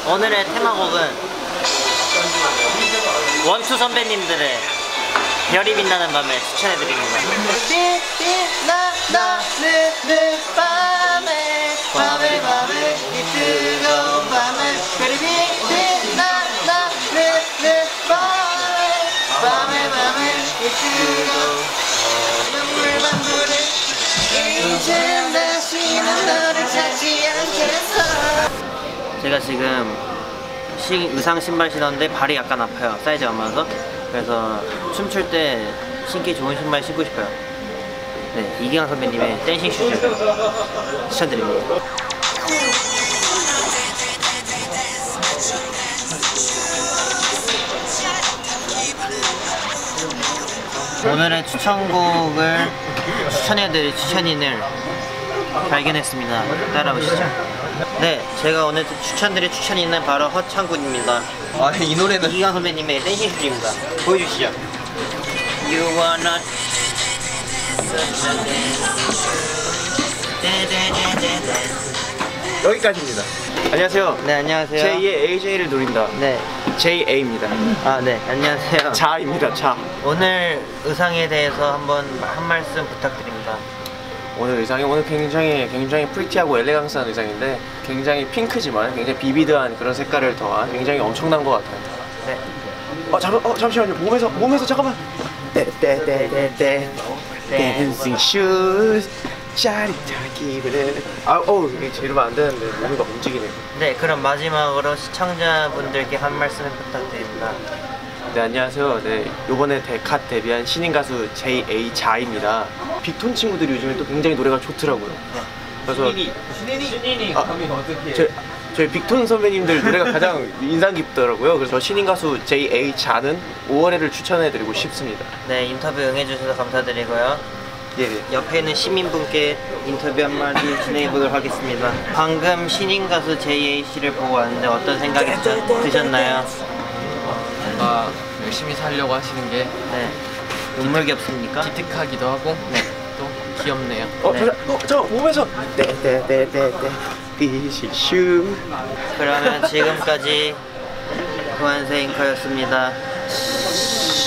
오늘의 테마곡은 원투 선배님들의 별이 빛나는 밤을 추천해드립니다. 빛나는 밤에 밤에 이 뜨거운 밤을 별이 빛나는 밤에 이 뜨거운 눈물만물을 이젠 다시는 너를 찾지 않겠어. 제가 지금 의상 신발 신었는데 발이 약간 아파요. 사이즈가 안 맞아서. 그래서 춤출 때 신기 좋은 신발 신고 싶어요. 네, 이기광 선배님의 댄싱 슈즈 추천드립니다. 오늘의 추천곡을 추천해드릴 추천인을 발견했습니다. 따라오시죠. 네, 제가 오늘 추천드릴 추천인은 바로 허창군입니다. 아, 이 노래는 이기광 선배님의 댄싱 슈즈입니다. 보여주시죠. You are not 여기까지입니다. 안녕하세요. 네, 안녕하세요. 제2의 AJ를 노린다. 네. JA입니다. 아, 네, 안녕하세요. 자입니다. 자. 오늘 의상에 대해서 한 말씀 부탁드립니다. 오늘 의상이 굉장히 프리티하고 엘레강스한 의상인데 굉장히 핑크지만 굉장히 비비드한 그런 색깔을 더한 굉장히 엄청난 것 같아요. 네. 잠시만요. 몸에서 잠깐만. 댄싱 슈즈 짜릿한 기분을 이게 이러면 안 되는데 몸이 막 움직이네요. 네, 그럼 마지막으로 시청자분들께 한 말씀 부탁드립니다. 네, 안녕하세요. 네, 요번에 갓 데뷔한 신인 가수 JA 자입니다. 빅톤 친구들이 요즘에 또 굉장히 노래가 좋더라고요. 네. 그래서 신인이 그러면 어떻게 저희 빅톤 선배님들 노래가 가장 인상 깊더라고요. 그래서 신인 가수 JA 자는 5월에를 추천해드리고 싶습니다. 네, 인터뷰 응해주셔서 감사드리고요. 예. 옆에 있는 시민분께 인터뷰 한마디 진행해보도록 하겠습니다. 방금 신인 가수 JA씨를 보고 왔는데 어떤 생각이 드셨나요? 뭔가 열심히 살려고 하시는 게 네. 눈물겹습니까? 기특하기도 하고 네. 또 귀엽네요. 네. 저 몸에서 슈. 그러면 지금까지 구한세 앵커였습니다.